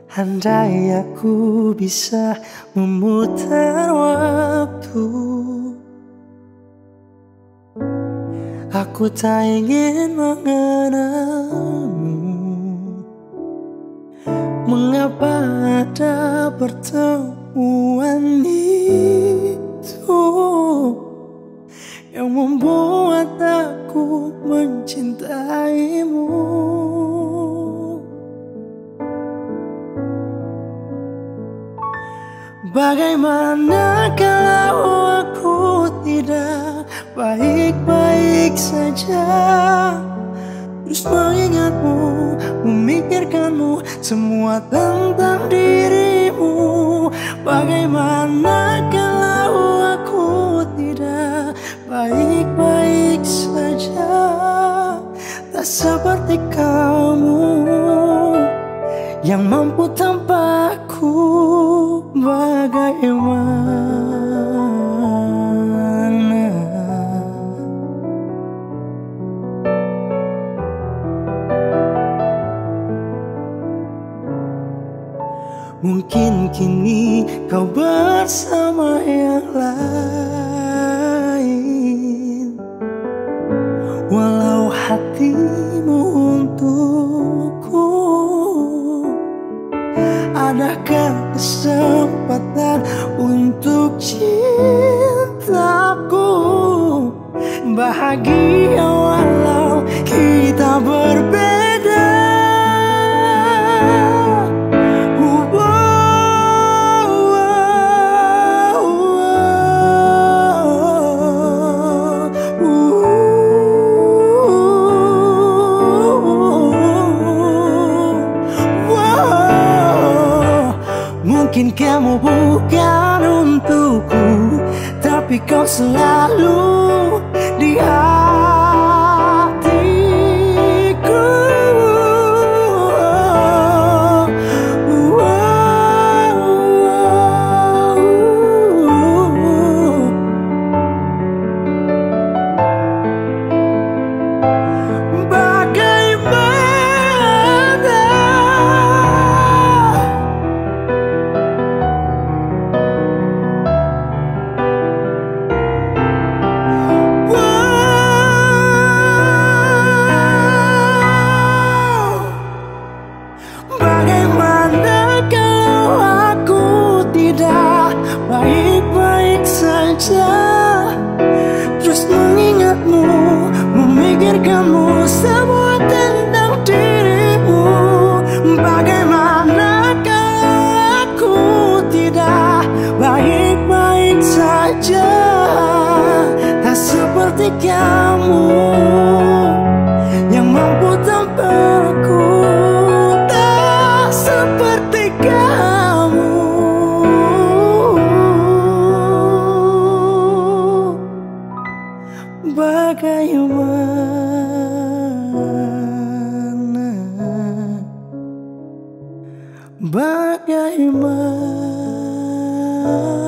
Andai aku bisa memutar waktu, aku tak ingin mengenalmu. Mengapa ada pertemuan itu yang membuat aku mencintaimu? Bagaimana kalau aku tidak baik-baik saja, terus mengingatmu, memikirkanmu, semua tentang dirimu. Bagaimana kalau aku tidak baik-baik saja, tak seperti kamu yang mampu tanpaku. Bagaimana? Mungkin kini kau bersama yang lain, walau hatimu untukku. Adakah kesempatan untuk cintaku bahagia walau kita berbeda? Mungkin kamu bukan untukku, tapi kau selalu di hatiku. Bagaimana kalau aku tidak baik-baik saja, terus mengingatmu, memikirkanmu, semua tentang dirimu. Bagaimana kalau aku tidak baik-baik saja, tak seperti kamu yang mampu tanpaku. Seperti kamu, bagaimana? Bagaimana?